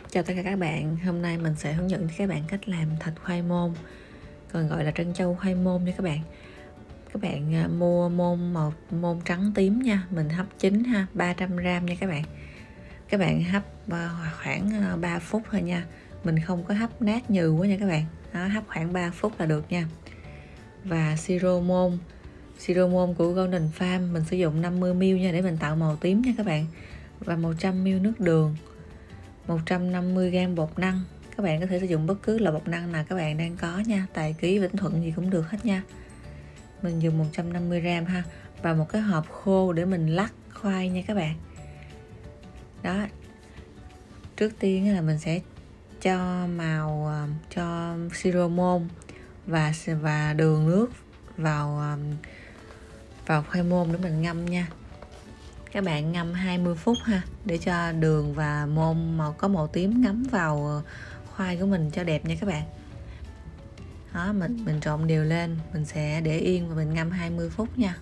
Chào tất cả các bạn, hôm nay mình sẽ hướng dẫn cho các bạn cách làm thịt khoai môn, còn gọi là trân châu khoai môn nha các bạn. Các bạn mua môn trắng tím nha, mình hấp chín ha, 300g nha các bạn. Các bạn hấp khoảng 3 phút thôi nha, mình không có hấp nát nhừ quá nha các bạn. Đó, hấp khoảng 3 phút là được nha. Và siro môn của Golden Farm mình sử dụng 50ml nha để mình tạo màu tím nha các bạn. Và 100ml nước đường, 150g bột năng. Các bạn có thể sử dụng bất cứ loại bột năng nào các bạn đang có nha, Tài Ký, Vĩnh Thuận gì cũng được hết nha. Mình dùng 150g ha. Và một cái hộp khô để mình lắc khoai nha các bạn. Đó, trước tiên là mình sẽ cho màu cho siro môn và đường nước vào khoai môn để mình ngâm nha. Các bạn ngâm 20 phút ha, để cho đường và môn có màu tím ngấm vào khoai của mình cho đẹp nha các bạn. Đó, mình trộn đều lên, mình sẽ để yên và mình ngâm 20 phút nha.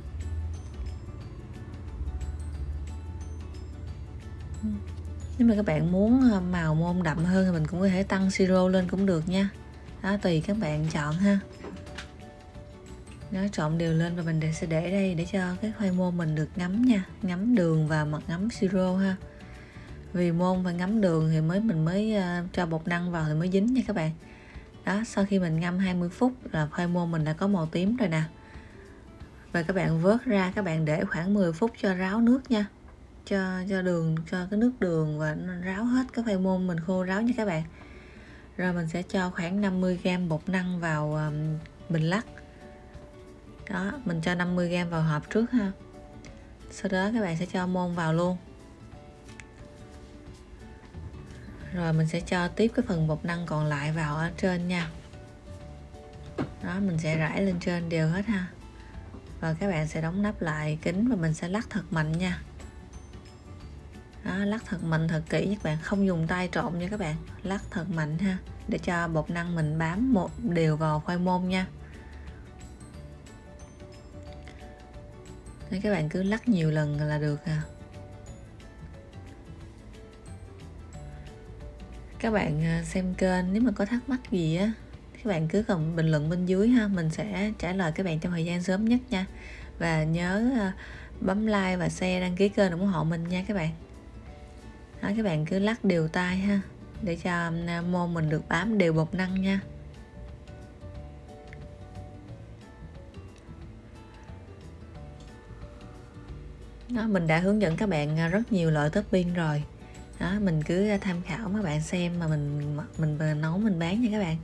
Nếu mà các bạn muốn màu môn đậm hơn thì mình cũng có thể tăng siro lên cũng được nha. Đó, tùy các bạn chọn ha. Nó trộn đều lên và mình sẽ để đây để cho cái khoai môn mình được ngấm nha, ngấm đường và ngấm siro ha. Vì môn phải ngấm đường thì mình mới cho bột năng vào thì mới dính nha các bạn. Đó, sau khi mình ngâm 20 phút là khoai môn mình đã có màu tím rồi nè. Và các bạn vớt ra, các bạn để khoảng 10 phút cho ráo nước nha. Cho cái nước đường và nó ráo hết cái khoai môn mình khô ráo nha các bạn. Rồi mình sẽ cho khoảng 50g bột năng vào bình lắc. Đó, mình cho 50g vào hộp trước ha. Sau đó các bạn sẽ cho môn vào luôn. Rồi mình sẽ cho tiếp cái phần bột năng còn lại vào ở trên nha. Đó, mình sẽ rải lên trên đều hết ha. Và các bạn sẽ đóng nắp lại kín và mình sẽ lắc thật mạnh nha. Đó, lắc thật mạnh thật kỹ các bạn, không dùng tay trộn nha các bạn, lắc thật mạnh ha, để cho bột năng mình bám đều vào khoai môn nha. Nên các bạn cứ lắc nhiều lần là được à. Các bạn xem kênh nếu mà có thắc mắc gì á, các bạn cứ comment bình luận bên dưới ha, mình sẽ trả lời các bạn trong thời gian sớm nhất nha. Và nhớ bấm like và share, đăng ký kênh ủng hộ mình nha các bạn. Đó, các bạn cứ lắc đều tay ha, để cho môn mình được bám đều bột năng nha. Đó, mình đã hướng dẫn các bạn rất nhiều loại topping rồi. Đó, mình cứ tham khảo các bạn xem mà mình nấu mình bán nha các bạn.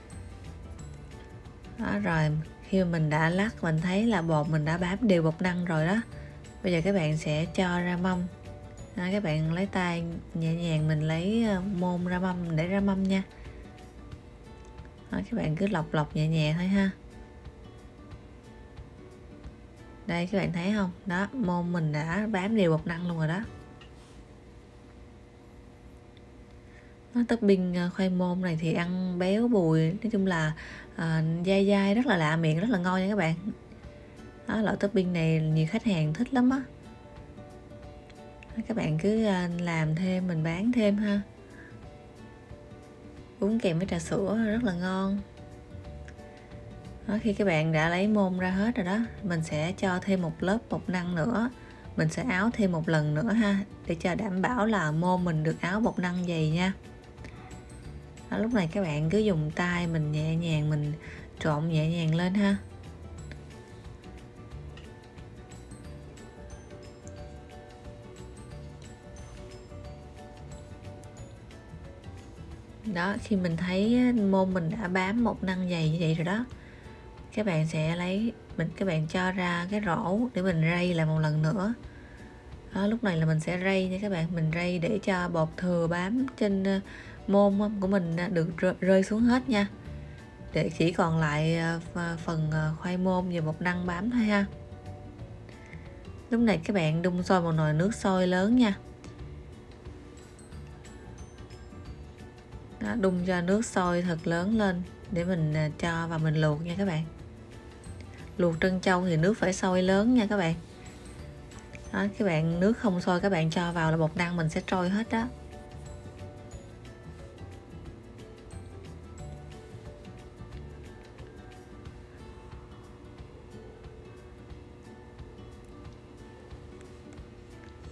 Đó, rồi khi mình đã lắc mình thấy là bột mình đã bám đều bột năng rồi đó. Bây giờ các bạn sẽ cho ra mâm. Đó, các bạn lấy tay nhẹ nhàng mình lấy môn ra mâm để ra mâm nha. Đó, các bạn cứ lọc nhẹ nhàng thôi ha. Đây các bạn thấy không? Đó, môn mình đã bám đều bột năng luôn rồi đó. Nó topping khoai môn này thì ăn béo bùi, nói chung là dai dai rất là lạ miệng, rất là ngon nha các bạn. Đó, loại topping này nhiều khách hàng thích lắm á. Các bạn cứ làm thêm mình bán thêm ha, uống kèm với trà sữa rất là ngon. Đó, khi các bạn đã lấy môn ra hết rồi đó, mình sẽ cho thêm một lớp bột năng nữa, mình sẽ áo thêm một lần nữa ha, để cho đảm bảo là môn mình được áo bột năng dày nha. Đó, lúc này các bạn cứ dùng tay mình nhẹ nhàng mình trộn nhẹ nhàng lên ha. Đó, khi mình thấy môn mình đã bám bột năng dày như vậy rồi đó, các bạn sẽ các bạn cho ra cái rổ để mình rây lại một lần nữa. Đó, lúc này là mình sẽ rây nha các bạn, mình rây để cho bột thừa bám trên môn của mình được rơi xuống hết nha, để chỉ còn lại phần khoai môn và bột năng bám thôi ha. Lúc này các bạn đun sôi một nồi nước sôi lớn nha. Đó, đun cho nước sôi thật lớn lên để mình cho vào mình luộc nha các bạn. Luộc trân châu thì nước phải sôi lớn nha các bạn. Đó, các bạn nước không sôi các bạn cho vào là bột năng mình sẽ trôi hết đó.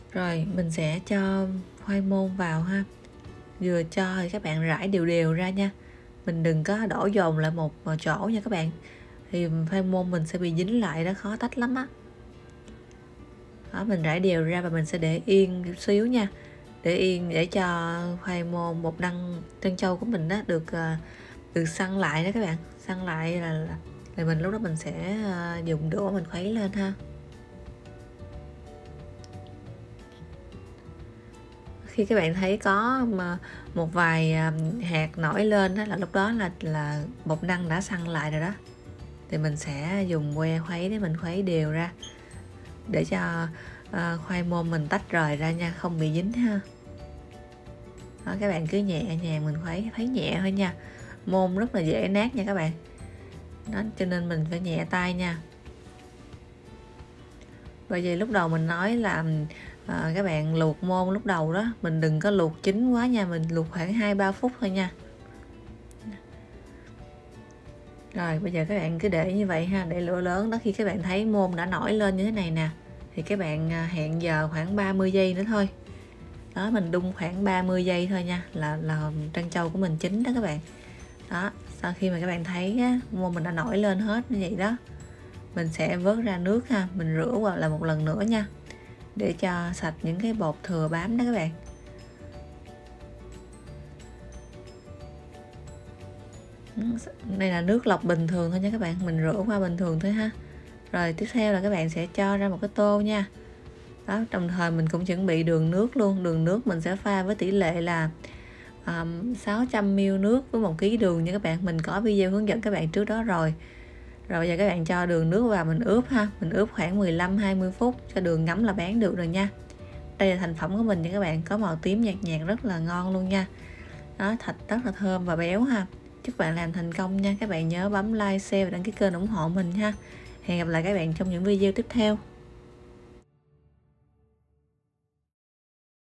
Rồi mình sẽ cho khoai môn vào ha. Vừa cho thì các bạn rải đều đều ra nha. Mình đừng có đổ dồn lại một chỗ nha các bạn. Thì khoai môn mình sẽ bị dính lại, đó khó tách lắm á. Đó, mình rải đều ra và mình sẽ để yên chút xíu nha. Để yên để cho khoai môn bột năng trân châu của mình đó được săn lại đó các bạn. Săn lại là mình lúc đó mình sẽ dùng đũa mình khuấy lên ha. Khi các bạn thấy có một vài hạt nổi lên đó là lúc đó là bột năng đã săn lại rồi đó. Thì mình sẽ dùng que khuấy để mình khuấy đều ra để cho khoai môn mình tách rời ra nha, không bị dính ha. Đó, các bạn cứ nhẹ nhàng mình khuấy nhẹ thôi nha. Môn rất là dễ nát nha các bạn. Đó, cho nên mình phải nhẹ tay nha. Bởi vì lúc đầu mình nói là các bạn luộc môn lúc đầu đó, mình đừng có luộc chín quá nha, mình luộc khoảng 2-3 phút thôi nha. Rồi bây giờ các bạn cứ để như vậy ha, để lửa lớn đó. Khi các bạn thấy môn đã nổi lên như thế này nè thì các bạn hẹn giờ khoảng 30 giây nữa thôi. Đó, mình đun khoảng 30 giây thôi nha, là trân châu của mình chín đó các bạn. Đó, sau khi mà các bạn thấy á, môn mình đã nổi lên hết như vậy đó, mình sẽ vớt ra nước ha, mình rửa qua lại một lần nữa nha, để cho sạch những cái bột thừa bám đó các bạn. Đây là nước lọc bình thường thôi nha các bạn, mình rửa qua bình thường thôi ha. Rồi tiếp theo là các bạn sẽ cho ra một cái tô nha. Đó, đồng thời mình cũng chuẩn bị đường nước luôn. Đường nước mình sẽ pha với tỷ lệ là 600ml nước với 1 kg đường nha các bạn. Mình có video hướng dẫn các bạn trước đó rồi. Rồi bây giờ các bạn cho đường nước vào mình ướp ha. Mình ướp khoảng 15-20 phút cho đường ngấm là bán được rồi nha. Đây là thành phẩm của mình nha các bạn, có màu tím nhạt nhạt rất là ngon luôn nha. Đó, thịt rất là thơm và béo ha. Chúc bạn làm thành công nha. Các bạn nhớ bấm like, share và đăng ký kênh ủng hộ mình ha. Hẹn gặp lại các bạn trong những video tiếp theo.